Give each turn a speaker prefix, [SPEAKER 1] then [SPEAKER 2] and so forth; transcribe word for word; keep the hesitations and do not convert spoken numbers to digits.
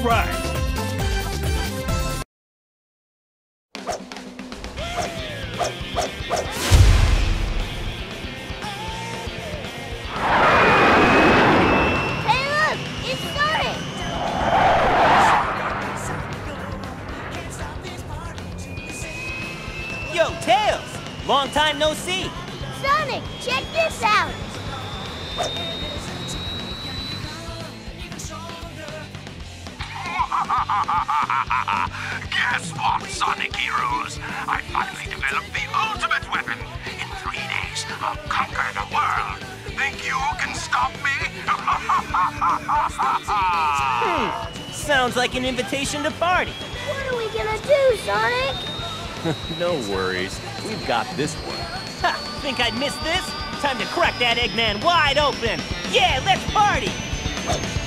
[SPEAKER 1] right.
[SPEAKER 2] Hey, look! It's Sonic!
[SPEAKER 3] Yo, Tails! Long time no see!
[SPEAKER 2] Sonic, check this out!
[SPEAKER 4] Guess what, Sonic Heroes? I finally developed the ultimate weapon. In three days, I'll conquer the world. Think you can stop me?
[SPEAKER 3] Hmm. Sounds like an invitation to party.
[SPEAKER 2] What are we gonna do, Sonic?
[SPEAKER 1] No worries. We've got this one.
[SPEAKER 3] Ha! Think I'd miss this? Time to crack that Eggman wide open! Yeah, let's party!